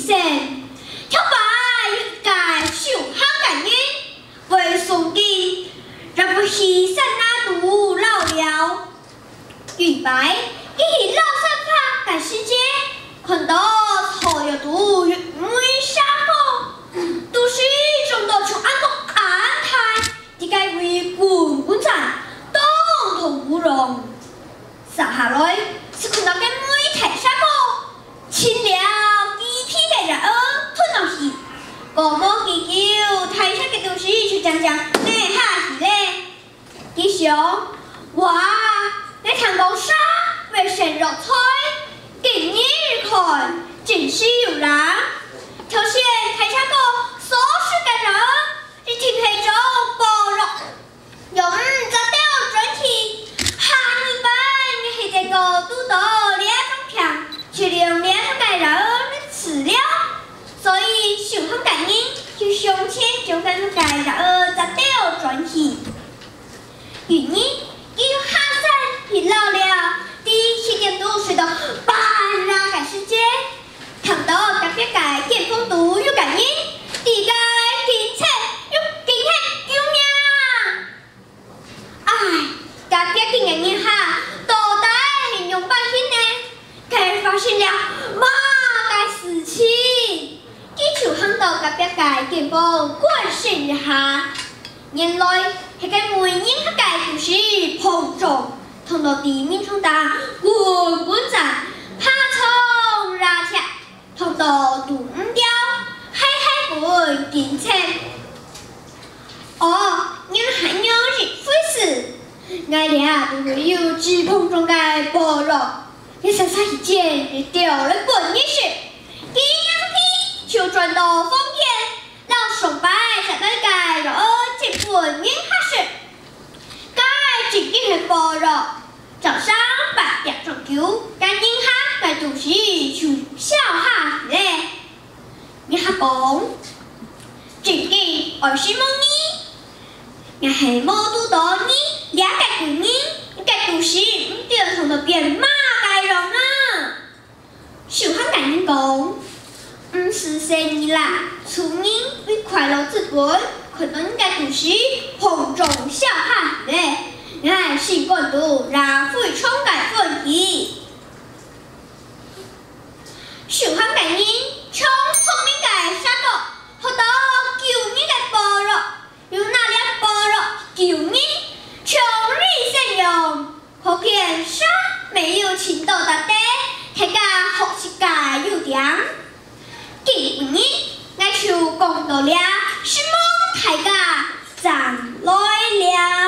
生，跳摆介受哈感恩，为送金，若不是山那度老了，预白一起老山趴赶世界，看到草有毒越没杀过，都是种到从安公安泰，这个为滚滚战，当头不容，撒下来是看到个每台杀过，亲了几批的人吞落去，个么祈求台上的东西就讲讲内下去嘞，吉祥哇！你看到啥？为神入菜，今日看真是有人。头先台下个所是个人，你听黑中包容，用不着掉转体，下一班你还这个都到两张票，去两两个人你吃了，所以受很感恩，就上天就跟个人在掉转体，原因伊下山去老了。第7点多睡到半拉赶世界，看到隔壁界见风度有感应，第个警察有警察救命！哎，隔壁警人哈，到底是用半天呢？才发现了妈个事情，记住看到隔壁界见风关心一下，原来那个每年那个就是碰撞。碰到地面冲打，滚滚战，爬冲拉跳，碰到断掉，嗨滚警车。哦，你还有日费事，我俩都会有指碰中的暴露，你稍稍一见就掉了滚一时，今日就转到风片，让上摆在那个然后结滚一下时。自己去暴露，早上8点钟9，赶紧哈个东西去笑哈嘞。你哈讲，自己20梦你，我还冇拄到你2个闺女，一个东西唔掉同到变马个人啊。小汉赶紧讲，唔是生意啦，处人为快乐之本，看到你个东西碰撞笑哈嘞。爱心共度，让会充满问题。受很感恩，从聪明的三个，好到9年的菠萝，有哪两菠萝9年，穷力善用，可见啥没有情到的的，大家学习个优点。今年我就讲到了，什么大家长来了。